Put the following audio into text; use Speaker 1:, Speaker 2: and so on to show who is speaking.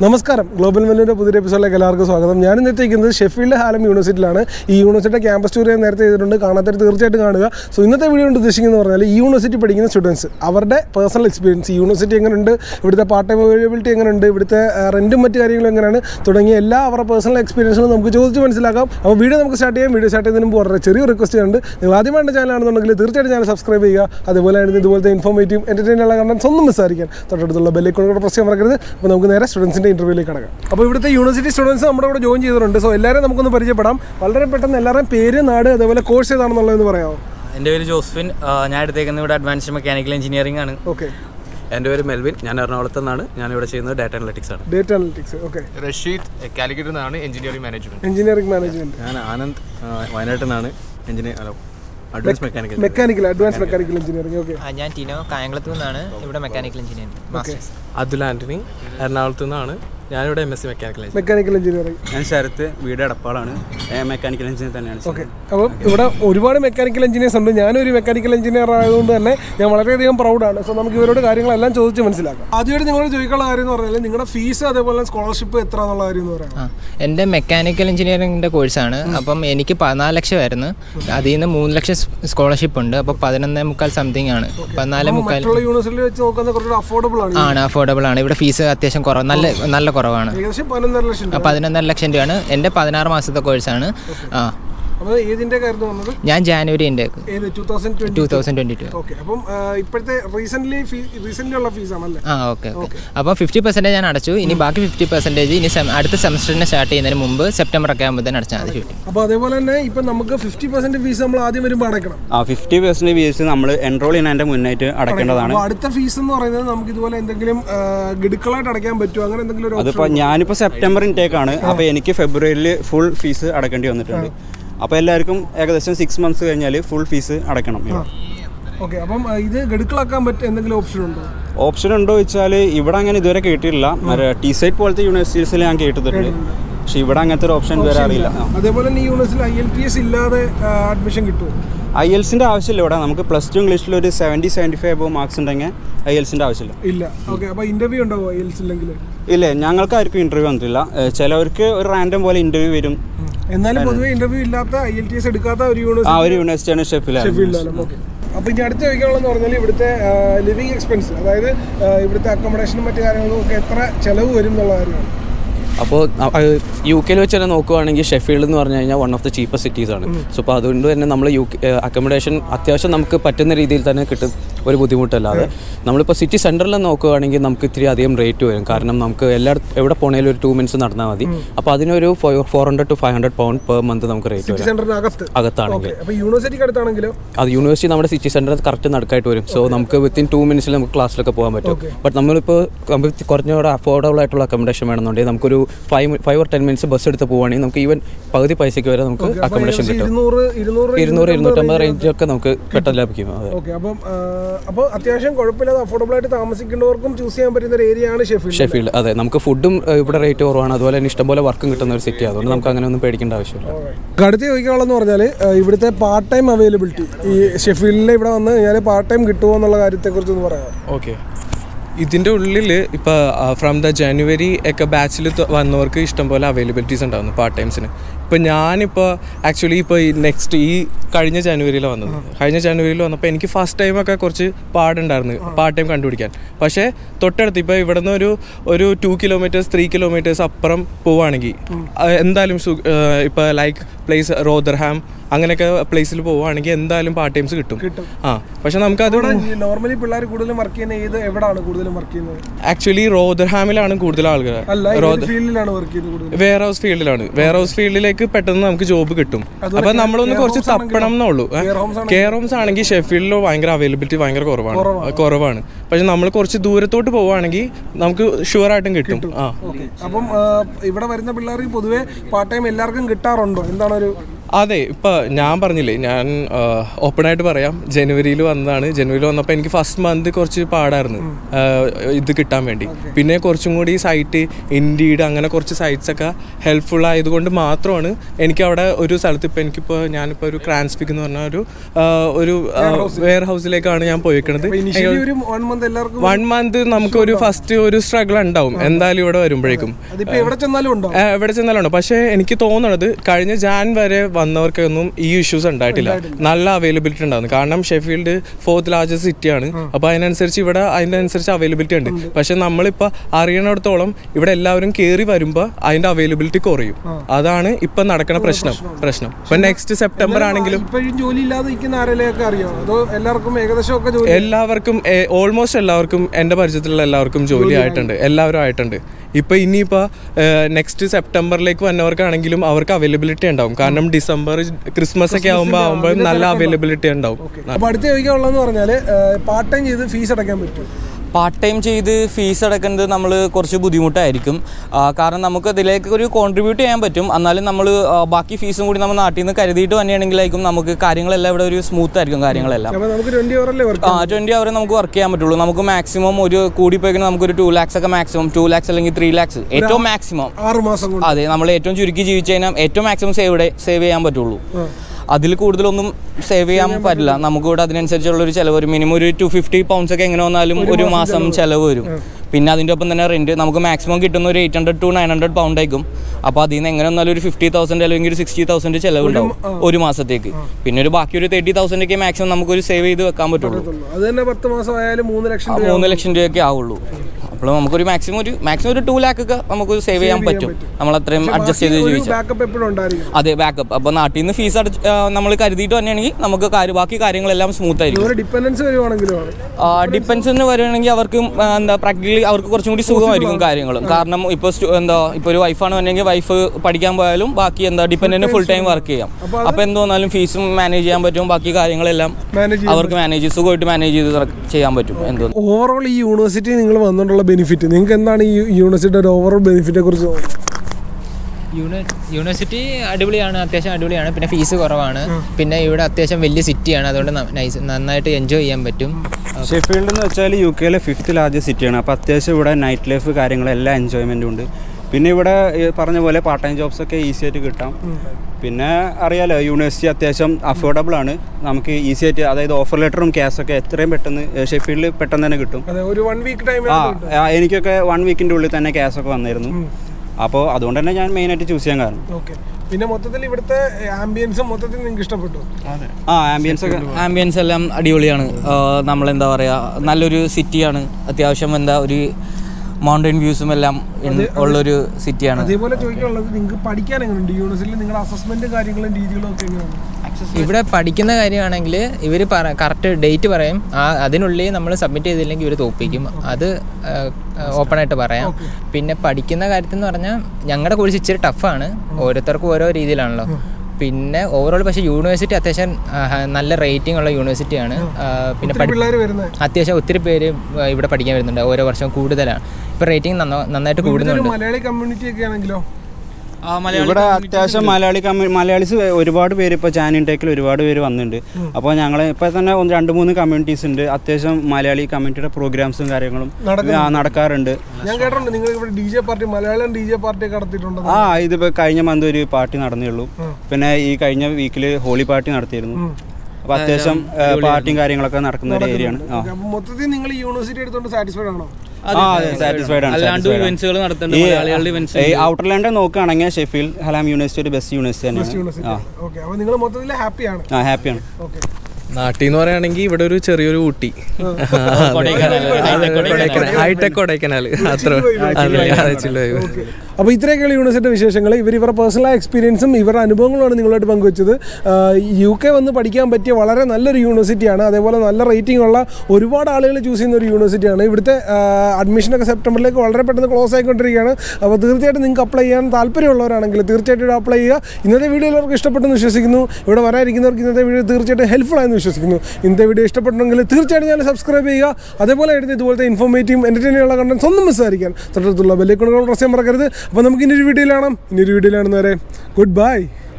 Speaker 1: നമസ്കാരം ഗ്ലോബൽ മെനുവിൻ്റെ പുതിയ എപ്പിസോഡിലേക്ക് എല്ലാവർക്കും സ്വാഗതം. ഞാൻ ഇന്നെത്തിയിരിക്കുന്നത് ഷെഫീൽഡ് ഹാലം യൂണിവേഴ്സിറ്റിയിലാണ്. ഈ യൂണിവേഴ്സിറ്റിയുടെ ക്യാമ്പസ് ടൂർ നേരത്തെ ചെയ്തിട്ടുണ്ട്, കാണാത്തവർ തീർച്ചയായിട്ടും കാണുക. സോ ഇന്നത്തെ വീഡിയോ കൊണ്ട് ഉദ്ദേശിക്കുന്നത് പറഞ്ഞാൽ ഈ യൂണിവേഴ്സിറ്റി പഠിക്കുന്ന സ്റ്റുഡൻസ് അവരുടെ പേഴ്സണൽ എക്സ്പീരിയൻസ്, ഈ യൂണിവേഴ്സിറ്റി എങ്ങനെയുണ്ട്, ഇവിടുത്തെ പാർട്ട് ടൈം അവൈലബിലിറ്റി എങ്ങനെയുണ്ട്, ഇവിടുത്തെ റെൻറ്റും മറ്റു കാര്യങ്ങളും എങ്ങനെയാണ് തുടങ്ങിയ എല്ലാ അവരുടെ പേഴ്സണൽ എക്സ്പീരിയൻസുകളും നമുക്ക് ചോദിച്ച് മനസ്സിലാക്കാം. അപ്പോൾ വീഡിയോ നമുക്ക് സ്റ്റാർട്ട് ചെയ്യാം. വീഡിയോ സ്റ്റാർട്ട് ചെയ്യുന്നതിന് മുമ്പ് വളരെ ചെറിയ റിക്വസ്റ്റ് ഉണ്ട്. നിങ്ങൾ ആദ്യമായിട്ട് ചാനലാണെന്നുണ്ടെങ്കിൽ തീർച്ചയായിട്ടും ചാനൽ സബ്സ്ക്രൈബ് ചെയ്യുക. അതുപോലെ തന്നെ ഇതുപോലത്തെ ഇൻഫോർമേറ്റീവ് എൻ്റർടൈനുള്ള കണ്ടൻസ് ഒന്നും മിസ്സായിരിക്കാൻ തൊട്ടടുത്തുള്ള ബെല്ലൈക്കൺ പ്രസ് ചെയ്യാൻ മറക്കരുത്. അപ്പോൾ നമുക്ക് നേരെ സ്റ്റുഡൻസിൻ്റെ ഇൻ്റർവ്യൂവിലേക്ക് കടക്കാം. അപ്പോൾ ഇവിടുത്തെ യൂണിവേഴ്സിറ്റി സ്റ്റുഡൻസ് നമ്മുടെ ഇവിടെ ജോയിൻ ചെയ്തിട്ടുണ്ട്. സോ എല്ലാവരും നമുക്കൊന്ന് പരിചയപ്പെടാം. വളരെ പെട്ടെന്ന് എല്ലാവരുടെയും പേര്, നാട്, അതേപോലെ കോഴ്സ് ഏതാണെന്നുള്ളതെന്ന് പറയാമോ?
Speaker 2: എൻ്റെ പേര് ജോസ്ഫിൻ. ഞാൻ എടുത്തേക്കുന്നത് ഇവിടെ അഡ്വാൻസ്ഡ് മെക്കാനിക്കൽ എഞ്ചിനീയറിംഗ് ആണ്.
Speaker 1: ഓക്കെ.
Speaker 3: എൻ്റെ പേര് മെൽവിൻ. ഞാൻ എറണാകുളത്ത് നിന്നാണ്. ഞാനിവിടെ ചെയ്യുന്നത് ഡാറ്റ അനലിറ്റിക്സ് ആണ്.
Speaker 1: Data analytics. ഓക്കെ.
Speaker 4: റഷീദ് കാലിക്കറ്റിൽ നിന്നാണ് എഞ്ചിനീയറിംഗ് മാനേജ്മെന്റ്.
Speaker 1: Engineering management.
Speaker 3: ഞാൻ ആനന്ദ് വയനാട്ടിൽ നിന്നാണ് അഡ്വാൻസ് മെക്കാനിക്കൽ
Speaker 1: എഞ്ചിനീയറിംഗ്. ഓക്കെ.
Speaker 5: ഞാൻ ടിനോ കായംകുളത്ത് നിന്നാണ്, ഇവിടെ മെക്കാനിക്കൽ എഞ്ചിനീയറിംഗ്.
Speaker 3: അതുൽ ആന്റണി എറണാകുളത്ത് നിന്നാണ്. ഞാനിവിടെ MSc
Speaker 1: മെക്കാനിക്കൽ എഞ്ചിനീയറിംഗ്.
Speaker 3: ഞാൻ ശരത്ത്, വീട് എടപ്പാളാണ്. മെക്കാനിക്കൽ എഞ്ചിനീയർ തന്നെയാണ്.
Speaker 1: ഓക്കെ. അപ്പോൾ ഇവിടെ ഒരുപാട് മെക്കാനിക്കൽ എഞ്ചിനീയേഴ്സ് ഉണ്ട്. ഞാനൊരു മെക്കാനിക്കൽ എഞ്ചിനീയർ ആയതുകൊണ്ട് തന്നെ ഞാൻ വളരെയധികം പ്രൗഡാണ്. സോ നമുക്ക് ഇവരോട് കാര്യങ്ങളെല്ലാം ചോദിച്ച് മനസ്സിലാക്കാം. ആദ്യമായിട്ട് നിങ്ങളോട് ചോദിക്കാനുള്ള കാര്യം എന്ന് പറഞ്ഞാൽ നിങ്ങളുടെ ഫീസ് അതേപോലെ സ്കോളർഷിപ്പ് എത്ര എന്നുള്ള കാര്യം എന്ന് പറയാം.
Speaker 5: എൻ്റെ മെക്കാനിക്കൽ എഞ്ചിനീയറിംഗിൻ്റെ കോഴ്സാണ്. അപ്പം എനിക്ക് 14 ലക്ഷമായിരുന്നു. അതിൽ നിന്ന് 3 ലക്ഷം സ്കോളർഷിപ്പ് ഉണ്ട്. അപ്പോൾ 11.25 സംതിങ് ആണ്. 14.25
Speaker 1: യൂണിവേഴ്സിറ്റി വെച്ച് നോക്കുന്നത് കുറച്ച് അഫോർഡബിൾ ആണ്.
Speaker 5: അഫോർഡബിൾ ആണ്. ഇവിടെ ഫീസ് അത്യാവശ്യം കുറവ്, നല്ല കുറവാണ്. 11.5 ലക്ഷം രൂപയാണ്. എൻ്റെ 16 മാസത്തെ കോഴ്സാണ്. ഞാൻ ജാനുവരി 2022. അപ്പോൾ 50% ഞാൻ അടച്ചു. ഇനി ബാക്കി 50% ഇനി അടുത്ത സെമസ്റ്ററിനെ സ്റ്റാർട്ട് ചെയ്യുന്നതിന് മുമ്പ് സെപ്റ്റംബർ ഒക്കെ ആകുമ്പോൾ തന്നെ അടച്ചാൽ മതി.
Speaker 1: അപ്പോൾ അതേപോലെ തന്നെ ഇപ്പം നമുക്ക് 50% ഫീസ് നമ്മൾ ആദ്യം വരുമ്പോൾ അടയ്ക്കണം.
Speaker 3: 50% ഫീസ് നമ്മൾ എൻറോൾ ചെയ്യുന്നതിൻ്റെ മുന്നായിട്ട് അടയ്ക്കേണ്ടതാണ്.
Speaker 1: അടുത്ത ഫീസ് എന്ന് പറയുന്നത് നമുക്ക് ഇതുപോലെ എന്തെങ്കിലും ഗഡുക്കളായിട്ട് അടയ്ക്കാൻ പറ്റുമോ, അങ്ങനെ എന്തെങ്കിലും?
Speaker 3: അതിപ്പോൾ ഞാനിപ്പോൾ സെപ്റ്റംബർ ഇൻടേക്കാണ്. അപ്പോൾ എനിക്ക് ഫെബ്രുവരിയിൽ ഫുൾ ഫീസ് അടക്കേണ്ടി വന്നിട്ടുണ്ട്. അപ്പോൾ എല്ലാവർക്കും ഏകദേശം 6 മന്ത്സ് കഴിഞ്ഞാൽ ഫുൾ ഫീസ് അടയ്ക്കണം.
Speaker 1: ഓക്കെ. അപ്പം ഇത് ഗഡുക്കളാക്കാൻ പറ്റും എന്തെങ്കിലും ഓപ്ഷൻ ഉണ്ടോ?
Speaker 3: ഓപ്ഷൻ ഉണ്ടോ ചോദിച്ചാൽ ഇവിടെ അങ്ങനെ ഇതുവരെ കേട്ടിട്ടില്ല. ടീസൈഡ് പോലത്തെ യൂണിവേഴ്സിറ്റീസിൽ ഞാൻ കേട്ടിട്ടുണ്ട്. പക്ഷെ ഇവിടെ അങ്ങനത്തെ ഒരു ഓപ്ഷൻ ഇതുവരെ അറിയില്ല.
Speaker 1: അതേപോലെ തന്നെ ഈ യൂണിവേഴ്സിറ്റിയിൽ IELTS ഇല്ലാതെ അഡ്മിഷൻ കിട്ടുമോ?
Speaker 3: IELTSന്റെ ആവശ്യമില്ല. ഇവിടെ നമുക്ക് +2 ഇംഗ്ലീഷിൽ ഒരു 70-75 മാർക്സ് ഉണ്ടെങ്കിൽ IELTSന്റെ ആവശ്യമില്ല.
Speaker 1: ഇല്ല. ഓക്കെ. അപ്പോൾ ഇന്റർവ്യൂ ഉണ്ടാവോ IELTS ഇല്ലെങ്കിൽ?
Speaker 3: ഇല്ല, ഞങ്ങൾക്ക് ആർക്കും ഇന്റർവ്യൂ വന്നിട്ടില്ല. ചിലവർക്ക് ഒരു റാൻഡം പോലെ ഇന്റർവ്യൂ വരും.
Speaker 1: എന്നാലും പൊതുവെ ഇന്റർവ്യൂ ഇല്ലാത്ത IELTS എടുക്കാത്ത ഒരു
Speaker 3: യൂണിവേഴ്സിറ്റിയാണ് ഷെഫീൽഡ്.
Speaker 1: ഓക്കെ. അപ്പോൾ ഇനി അടുത്ത ചോദിക്കാനുള്ളതെന്ന് പറഞ്ഞാൽ ഇവിടുത്തെ ലിവിങ് എക്സ്പെൻസ്, അതായത് ഇവിടുത്തെ അക്കോമഡേഷനും മറ്റു കാര്യങ്ങളും ഒക്കെ എത്ര ചിലവ് വരും എന്നുള്ള കാര്യമാണ്.
Speaker 6: അപ്പോൾ UK വെച്ച് തന്നെ നോക്കുകയാണെങ്കിൽ ഷെഫീൽഡ് എന്ന് പറഞ്ഞു കഴിഞ്ഞാൽ one of the cheapest cities ആണ്. സോ അപ്പോൾ അതുകൊണ്ട് തന്നെ നമ്മൾ അക്കോമഡേഷൻ അത്യാവശ്യം നമുക്ക് പറ്റുന്ന രീതിയിൽ തന്നെ കിട്ടും, ഒരു ബുദ്ധിമുട്ടല്ലാതെ. നമ്മളിപ്പോൾ സിറ്റി സെൻറ്ററിൽ നോക്കുകയാണെങ്കിൽ നമുക്ക് ഇത്തിരി അധികം റേറ്റ് വരും. കാരണം നമുക്ക് എവിടെ പോണേലും ഒരു 2 മിനിറ്റ്സ് നടന്നാൽ മതി. അപ്പോൾ അതിനൊരു 400 to 500 pound പെർ മന്ത് നമുക്ക് റേറ്റ് വരും അകത്താണെങ്കിൽ. അത് യൂണിവേഴ്സിറ്റി നമ്മുടെ സിറ്റി സെൻറ്റർ കറക്റ്റ് നടക്കായിട്ട് വരും. സോ നമുക്ക് വിത്തിൻ 2 മിനിറ്റ്സിൽ നമുക്ക് ക്ലാസ്സിലൊക്കെ പോകാൻ പറ്റും. ബട്ട് നമ്മളിപ്പോൾ കുറഞ്ഞൂടെ അഫോർഡബിൾ ആയിട്ടുള്ള അക്കോമഡേഷൻ വേണമെന്നുണ്ടെങ്കിൽ നമുക്കൊരു 5 or 10 മിനിറ്റ്സ് ബസ് എടുത്ത് പോവുകയാണെങ്കിൽ നമുക്ക് ഈവൻ പകുതി പൈസയ്ക്ക് വരെ നമുക്ക് അക്കോമഡേഷൻ കിട്ടും. 200-250 റേഞ്ചൊക്കെ നമുക്ക് പെട്ടെന്ന് ലഭിക്കും.
Speaker 1: അപ്പോൾ അത്യാവശ്യം കുഴപ്പമില്ലാതെ അഫോർഡബിൾ ആയിട്ട് താമസിക്കുന്നവർക്കും ചൂസ് ചെയ്യാൻ പറ്റുന്ന ഒരു ഏരിയയാണ്
Speaker 6: ഷെഫീൽഡ്. അതെ, നമുക്ക് ഫുഡും ഇവിടെ റേറ്റ് കുറവാണ്. അതുപോലെ തന്നെ ഇഷ്ടംപോലെ വർക്കും കിട്ടുന്ന ഒരു സിറ്റി. അതുകൊണ്ട് നമുക്ക് അങ്ങനെ ഒന്നും പേടിക്കേണ്ട ആവശ്യമില്ല.
Speaker 1: അടുത്ത് ചോദിക്കാനുള്ളതെന്ന് പറഞ്ഞാൽ ഇവിടുത്തെ പാർട്ട് ടൈം അവൈലബിലിറ്റി, ഈ ഷെഫീൽഡിൽ ഇവിടെ വന്ന് കഴിഞ്ഞാൽ പാർട്ട് ടൈം കിട്ടുമോ എന്നുള്ള കാര്യത്തെക്കുറിച്ചൊന്ന് പറയാം.
Speaker 7: ഓക്കെ. ഇതിൻ്റെ ഉള്ളിൽ ഇപ്പോൾ ഫ്രം ദ ജനുവരി ഒക്കെ ബാച്ചിൽ വന്നവർക്ക് ഇഷ്ടംപോലെ അവൈലബിലിറ്റീസ് ഉണ്ടാകുന്നു പാർട്ട് ടൈംസിന്. ഇപ്പോൾ ഞാനിപ്പോൾ ആക്ച്വലി ഇപ്പോൾ ഈ കഴിഞ്ഞ ജനുവരിയിലാണ് വന്നത്. കഴിഞ്ഞ ജനുവരിയിൽ വന്നപ്പോൾ എനിക്ക് ഫസ്റ്റ് ടൈമൊക്കെ കുറച്ച് പാടുണ്ടായിരുന്നു പാർട്ട് ടൈം കണ്ടുപിടിക്കാൻ. പക്ഷേ തൊട്ടടുത്ത് ഇപ്പോൾ ഇവിടെ നിന്ന് ഒരു 2 kilometers 3 kilometers അപ്പുറം പോവുകയാണെങ്കിൽ എന്തായാലും ഇപ്പോൾ ലൈക്ക് പ്ലേസ് റോദർഹാം അങ്ങനെയൊക്കെ പ്ലേസിൽ പോവുകയാണെങ്കിൽ എന്തായാലും പാർട്ട് ടൈംസ് കിട്ടും. പക്ഷെ നമുക്ക് അത്
Speaker 1: നോർമലി പിള്ളേർ കൂടുതലും വർക്ക് ചെയ്യുന്നത് എവിടെയാണ് കൂടുതലും വർക്ക് ചെയ്യുന്നത്?
Speaker 7: ആക്ച്വലി റോദർഹാമിലാണ് കൂടുതൽ ആൾക്കാർ. വെയർ ഹൗസ് ഫീൽഡിലാണ്. വെയർ ഹൗസ് ഫീൽഡിലേക്ക് പെട്ടെന്ന് നമുക്ക് ജോബ് കിട്ടും. അപ്പൊ നമ്മളൊന്ന് കുറച്ച് തപ്പണം എന്നുള്ളൂ. കെയർ ഹോംസ് ആണെങ്കിൽ ഷെഫീൽഡിൽ ഭയങ്കര അവൈലബിലിറ്റി ഭയങ്കര കുറവാണ്. പക്ഷെ നമ്മൾ കുറച്ച് ദൂരത്തോട്ട് പോവുകയാണെങ്കിൽ നമുക്ക് ഷുവർ ആയിട്ടും കിട്ടും.
Speaker 1: അപ്പം ഇവിടെ വരുന്ന പിള്ളേർക്ക് പൊതുവെ പാർട്ട് ടൈം എല്ലാവർക്കും കിട്ടാറുണ്ടോ? എന്താണ് ഒരു
Speaker 7: അതെ, ഇപ്പോൾ ഞാൻ പറഞ്ഞില്ലേ, ഞാൻ ഓപ്പണായിട്ട് പറയാം, ജനുവരിയിൽ വന്നതാണ്. ജനുവരിയിൽ വന്നപ്പോൾ എനിക്ക് ഫസ്റ്റ് മന്ത് കുറച്ച് പാടായിരുന്നു ഇത് കിട്ടാൻ വേണ്ടി. പിന്നെ കുറച്ചും കൂടി സൈറ്റ് ഇൻഡീഡ് അങ്ങനെ കുറച്ച് സൈറ്റ്സൊക്കെ ഹെൽപ്ഫുൾ ആയതുകൊണ്ട് മാത്രമാണ് എനിക്ക് അവിടെ ഒരു സ്ഥലത്ത് ഇപ്പോൾ ഞാനിപ്പോൾ ഒരു ക്രാൻസ്പിക് എന്ന് പറഞ്ഞ ഒരു വെയർ ഹൗസിലേക്കാണ് ഞാൻ പോയിക്കുന്നത്. 1 മന്ത് നമുക്കൊരു ഫസ്റ്റ് ഒരു സ്ട്രഗിൾ ഉണ്ടാവും എന്തായാലും ഇവിടെ വരുമ്പോഴേക്കും, എവിടെ ചെന്നാലും ഉണ്ടോ. പക്ഷേ എനിക്ക് തോന്നുന്നത് കഴിഞ്ഞ ജാൻ വരെ വന്നവർക്കൊന്നും ഈ ഇഷ്യൂസ് ഉണ്ടായിട്ടില്ല. നല്ല അവൈലബിലിറ്റി ഉണ്ടാകുന്നു. കാരണം ഷെഫീൽഡ് 4th ലാർജസ്റ്റ് സിറ്റിയാണ്. അപ്പോൾ അതിനനുസരിച്ച് ഇവിടെ അതിനനുസരിച്ച് അവൈലബിലിറ്റി ഉണ്ട്. പക്ഷെ നമ്മളിപ്പോൾ അറിയണിടത്തോളം ഇവിടെ എല്ലാവരും കയറി വരുമ്പോൾ അതിൻ്റെ അവൈലബിലിറ്റി കുറയും. അതാണ് ഇപ്പം നടക്കുന്ന പ്രശ്നം. ഇപ്പം നെക്സ്റ്റ് സെപ്റ്റംബർ ആണെങ്കിലും എല്ലാവർക്കും ഓൾമോസ്റ്റ് എല്ലാവർക്കും എൻ്റെ പരിചയത്തിലുള്ള എല്ലാവർക്കും ജോലി ആയിട്ടുണ്ട്. എല്ലാവരും ആയിട്ടുണ്ട്. ഇപ്പോൾ ഇനിയിപ്പോൾ നെക്സ്റ്റ് സെപ്റ്റംബറിലേക്ക് വന്നവർക്കാണെങ്കിലും അവർക്ക് അവൈലബിലിറ്റി ഉണ്ടാവും. കാരണം ഡിസംബർ ക്രിസ്മസ് ഒക്കെ ആകുമ്പോൾ നല്ല അവൈലബിലിറ്റി ഉണ്ടാവും.
Speaker 1: അപ്പോൾ അടുത്ത ചോദിക്കാനുള്ളതെന്ന് പറഞ്ഞാൽ പാർട്ട് ടൈം ചെയ്ത് ഫീസ് അടയ്ക്കാൻ പറ്റും?
Speaker 2: പാർട്ട് ടൈം ചെയ്ത് ഫീസ് അടക്കുന്നത് നമ്മൾ കുറച്ച് ബുദ്ധിമുട്ടായിരിക്കും. കാരണം നമുക്ക് അതിലേക്ക് ഒരു കോൺട്രിബ്യൂട്ട് ചെയ്യാൻ പറ്റും. എന്നാലും നമ്മൾ ബാക്കി ഫീസും കൂടി നമ്മൾ നാട്ടിൽ നിന്ന് കരുതിയിട്ട് തന്നെയാണെങ്കിലായിരിക്കും നമുക്ക് കാര്യങ്ങളെല്ലാം ഇവിടെ ഒരു സ്മൂത്ത് ആയിരിക്കും കാര്യങ്ങളെല്ലാം. 20 അവർ നമുക്ക് വർക്ക് ചെയ്യാൻ പറ്റുള്ളൂ. നമുക്ക് മാക്സിമം ഒരു കൂടിപ്പോയി നമുക്കൊരു 2 lakhs ഒക്കെ മാക്സിമം, 2 lakhs അല്ലെങ്കിൽ 3 lakhs ഏറ്റവും മാക്സിമം.
Speaker 1: 6 മാസം.
Speaker 2: അതെ, നമ്മൾ ഏറ്റവും ചുരുക്കി ജീവിച്ചു കഴിഞ്ഞാൽ ഏറ്റവും മാക്സിമം സേവ് ചെയ്യാൻ പറ്റുള്ളൂ. അതിൽ കൂടുതലൊന്നും സേവ് ചെയ്യാൻ പറ്റില്ല. നമുക്കിവിടെ അതിനനുസരിച്ചുള്ളൊരു ചിലവ് വരും. മിനിമം ഒരു 250 pounds ഒക്കെ എങ്ങനെ വന്നാലും ഒരു മാസം ചിലവ് വരും. പിന്നെ അതിൻ്റെ ഒപ്പം തന്നെ റെൻറ്റ് നമുക്ക് മാക്സിമം കിട്ടുന്ന ഒരു 800 to 900 pound ആയിരിക്കും. അപ്പോൾ അതിൽ നിന്ന് എങ്ങനെ വന്നാലും ഒരു 50,000 അല്ലെങ്കിൽ ഒരു 60,000 ചിലവുണ്ടാവും ഒരു മാസത്തേക്ക്. പിന്നെ ഒരു ബാക്കി ഒരു 30,000 ഒക്കെ മാക്സിമം നമുക്കൊരു സേവ് ചെയ്ത് വെക്കാൻ പറ്റുള്ളൂ. 3 ലക്ഷം രൂപയൊക്കെ ആവുള്ളൂ. അപ്പോൾ നമുക്കൊരു മാക്സിമം ഒരു 2 lakh ഒക്കെ നമുക്ക് സേവ് ചെയ്യാൻ പറ്റും. നമ്മൾ അത്രയും അഡ്ജസ്റ്റ് ചെയ്ത് ചോദിച്ചാൽ. അതെ, ബാക്കപ്പ്. അപ്പോൾ നാട്ടിൽ നിന്ന് ഫീസ് നമ്മൾ കരുതിയിട്ട് തന്നെയാണെങ്കിൽ നമുക്ക് ബാക്കി കാര്യങ്ങളെല്ലാം സ്മൂത്ത് ആയിരിക്കും. ഡിപ്പെൻസിന് വരുവാണെങ്കിൽ അവർക്ക് പ്രാക്ടിക്കലി അവർക്ക് കുറച്ചും കൂടി സുഖമായിരിക്കും കാര്യങ്ങളും. കാരണം ഇപ്പോൾ ഒരു വൈഫാണ് വന്നെങ്കിൽ വൈഫ് പഠിക്കാൻ പോയാലും ബാക്കി ഡിപ്പെൻഡന്റ് ഫുൾ ടൈം വർക്ക് ചെയ്യാം. അപ്പോൾ എന്തോന്നാലും ഫീസും മാനേജ് ചെയ്യാൻ പറ്റും. ബാക്കി കാര്യങ്ങളെല്ലാം അവർക്ക് സുഖമായിട്ട് മാനേജ് ചെയ്ത് ചെയ്യാൻ പറ്റും. എന്തോ
Speaker 1: ഓവറോൾ ഈ യൂണിവേഴ്സിറ്റി നിങ്ങൾ വന്നിട്ടുള്ള ബെനിഫിറ്റ്, നിങ്ങൾക്ക് എന്താണ് ഈ യൂണിവേഴ്സിറ്റിയുടെ ഓവറോൾ ബെനിഫിറ്റിനെ കുറിച്ച്?
Speaker 5: യൂണിവേഴ്സിറ്റി അടിപൊളിയാണ്, അത്യാവശ്യം അടിപൊളിയാണ്. പിന്നെ ഫീസ് കുറവാണ്. പിന്നെ ഇവിടെ അത്യാവശ്യം വലിയ സിറ്റിയാണ്, അതുകൊണ്ട് നന്നായിട്ട് എൻജോയ് ചെയ്യാൻ പറ്റും.
Speaker 3: ഷെഫീൽഡ് എന്ന് വെച്ചാൽ UK 5th ലാർജസ്റ്റ് സിറ്റിയാണ്. അപ്പോൾ അത്യാവശ്യം ഇവിടെ നൈറ്റ് ലൈഫ് കാര്യങ്ങളെല്ലാം എൻജോയ്മെൻറ്റും ഉണ്ട്. പിന്നെ ഇവിടെ പറഞ്ഞ പോലെ പാർട്ട് ടൈം ജോബ്സൊക്കെ ഈസി ആയിട്ട് കിട്ടാം. പിന്നെ അറിയാലോ, യൂണിവേഴ്സിറ്റി അത്യാവശ്യം അഫോർഡബിൾ ആണ്. നമുക്ക് ഈസി ആയിട്ട്, അതായത് ഓഫർ ലെറ്ററും ക്യാഷൊക്കെ എത്രയും പെട്ടെന്ന് ഷെഫീൽഡിൽ പെട്ടെന്ന് തന്നെ കിട്ടും. എനിക്കൊക്കെ 1 വീക്കിൻ്റെ ഉള്ളിൽ തന്നെ ക്യാഷൊക്കെ വന്നിരുന്നു. അപ്പോൾ അതുകൊണ്ട് തന്നെ ഞാൻ മെയിനായിട്ട് ചൂസ് ചെയ്യാൻ കാരണം.
Speaker 1: പിന്നെ മൊത്തത്തിൽ ഇവിടുത്തെ ആംബിയൻസും മൊത്തത്തിൽ നിങ്ങൾക്ക് ഇഷ്ടപ്പെട്ടു?
Speaker 2: ആംബിയൻസ് എല്ലാം അടിപൊളിയാണ്. നമ്മളെന്താ പറയുക, നല്ലൊരു സിറ്റിയാണ്. അത്യാവശ്യം ഒരു മൗണ്ടൻ വ്യൂസും എല്ലാം ഉള്ളൊരു സിറ്റിയാണ്.
Speaker 1: അതേപോലെ ചോദിക്കാനുള്ളത്, നിങ്ങൾക്ക് പഠിക്കാൻ എങ്ങനെയുണ്ട് യൂണിവേഴ്സിറ്റിയിൽ? നിങ്ങളുടെ അസസ്മെന്റ് കാര്യങ്ങളും രീതികളും ഒക്കെ എങ്ങനെയാണ്?
Speaker 5: ഇവിടെ പഠിക്കുന്ന കാര്യമാണെങ്കിൽ ഇവർ കറക്റ്റ് ഡേറ്റ് പറയും. അതിനുള്ളിൽ നമ്മൾ സബ്മിറ്റ് ചെയ്തില്ലെങ്കിൽ ഇവർ തോൽപ്പിക്കും. അത് ഓപ്പണായിട്ട് പറയാം. പിന്നെ പഠിക്കുന്ന കാര്യത്തിൽ എന്ന് പറഞ്ഞാൽ ഞങ്ങളുടെ കോഴ്സ് ഇച്ചിരി ടഫാണ്. ഓരോരുത്തർക്കും ഓരോ രീതിയിലാണല്ലോ. പിന്നെ ഓവറോൾ പക്ഷേ യൂണിവേഴ്സിറ്റി അത്യാവശ്യം നല്ല റേറ്റിംഗ് ഉള്ള യൂണിവേഴ്സിറ്റിയാണ്. പിന്നെ അത്യാവശ്യം ഒത്തിരി പേര് ഇവിടെ പഠിക്കാൻ വരുന്നുണ്ട്. ഓരോ വർഷവും കൂടുതലാണ്. ഇപ്പോൾ റേറ്റിംഗ് നന്നായിട്ട് കൂടുന്നുണ്ട്.
Speaker 1: മലയാളി കമ്മ്യൂണിറ്റി ഒക്കെ ആണെങ്കിലോ?
Speaker 3: ഇവിടെ അത്യാവശ്യം മലയാളീസ് ഒരുപാട് പേര് ഇപ്പോൾ ജാൻ ഇൻടേക്കിൽ ഒരുപാട് പേര് വന്നിട്ടുണ്ട്. അപ്പോൾ ഞങ്ങൾ ഇപ്പോൾ തന്നെ 2-3 കമ്മ്യൂണിറ്റീസ് ഉണ്ട്. അത്യാവശ്യം മലയാളി കമ്മ്യൂണിറ്റിയുടെ പ്രോഗ്രാംസും കാര്യങ്ങളും നടക്കാറുണ്ട്.
Speaker 1: ഞാൻ കേട്ടിട്ടുണ്ട് നിങ്ങൾ ഇവിടെ DJ party, Malayalam DJ party ഒക്കെ നടത്തിയിട്ടുണ്ട്.
Speaker 3: ഇതിപ്പോൾ കഴിഞ്ഞ മന്ത് ഒരു പാർട്ടി നടന്നേ ഉള്ളൂ. പിന്നെ ഈ കഴിഞ്ഞ വീക്കിൽ ഹോളി പാർട്ടി നടത്തിയിരുന്നു. അപ്പോൾ അത്യാവശ്യം പാർട്ടിയും കാര്യങ്ങളൊക്കെ നടക്കുന്ന ഒരു ഏരിയയാണ്.
Speaker 1: മൊത്തത്തിൽ നിങ്ങൾ ഈ യൂണിവേഴ്സിറ്റി എടുത്തുകൊണ്ട് സാറ്റിസ്ഫൈഡ് ആണോ?
Speaker 3: സാറ്റിസ്ഫൈഡ് ആണ്. ഔട്ടർലാൻഡ് നോക്കുകയാണെങ്കിൽ ഷെഫീൽഡ് ഹലാം യൂണിവേഴ്സിറ്റി ഒരു ബെസ്റ്റ് യൂണിവേഴ്സിറ്റി തന്നെയാണ്. ഹാപ്പിയാണ്.
Speaker 7: നാട്ടിൽ നിന്ന് പറയുകയാണെങ്കിൽ ഇവിടെ ഒരു ചെറിയൊരു ഊട്ടി, ഹൈടെക് കൊടൈക്കനാൽ, അത്ര.
Speaker 1: അപ്പോൾ ഇത്രയൊക്കെയുള്ള യൂണിവേഴ്സിറ്റി വിശേഷങ്ങൾ. ഇവരുടെ പേഴ്സണൽ എക്സ്പീരിയൻസും ഇവരുടെ അനുഭവങ്ങളുമാണ് നിങ്ങളായിട്ട് പങ്കുവെച്ചത്. UK വന്ന് പഠിക്കാൻ പറ്റിയ വളരെ നല്ലൊരു യൂണിവേഴ്സിറ്റിയാണ്. അതേപോലെ നല്ല റേറ്റിംഗ് ഉള്ള ഒരുപാട് ആളുകൾ ചൂസ് ചെയ്യുന്ന ഒരു യൂണിവേഴ്സിറ്റിയാണ്. ഇവിടുത്തെ അഡ്മിഷനൊക്കെ സെപ്റ്റംബറിലേക്ക് വളരെ പെട്ടെന്ന് ക്ലോസ് ആയിക്കൊണ്ടിരിക്കുകയാണ്. അപ്പോൾ തീർച്ചയായിട്ടും നിങ്ങൾക്ക് അപ്ലൈ ചെയ്യാൻ താല്പര്യമുള്ളവരാണെങ്കിൽ തീർച്ചയായിട്ടും ഇവിടെ അപ്ലൈ ചെയ്യുക. ഇന്നത്തെ വീഡിയോ എല്ലാവർക്കും ഇഷ്ടപ്പെട്ടെന്ന് വിശ്വസിക്കുന്നു. ഇവിടെ വരാനിരിക്കുന്നവർക്ക് ഇന്നത്തെ വീഡിയോ തീർച്ചയായിട്ടും ഹെൽപ്ഫുൾ ആയെന്ന് വിശ്വസിക്കുന്നു. ഇന്നത്തെ വീഡിയോ ഇഷ്ടപ്പെട്ടെങ്കിൽ തീർച്ചയായിട്ടും ഞാൻ സബ്സ്ക്രൈബ് ചെയ്യുക. അതേപോലെ ആയിട്ട് ഇതുപോലത്തെ ഇൻഫോർമേറ്റീവ് എൻ്റർടൈനിങ് ഉള്ള കണ്ടന്റ് ഒന്നും മിസ്സായിരിക്കാൻ തൊട്ടടുത്തുള്ള ബെല്ലൈക്കണുകൾ പ്രസ് ചെയ്യാൻ മറക്കരുത്. അപ്പോൾ നമുക്ക് ഇനിയൊരു വീഡിയോയിലാണ്. വരെ ഗുഡ് ബൈ.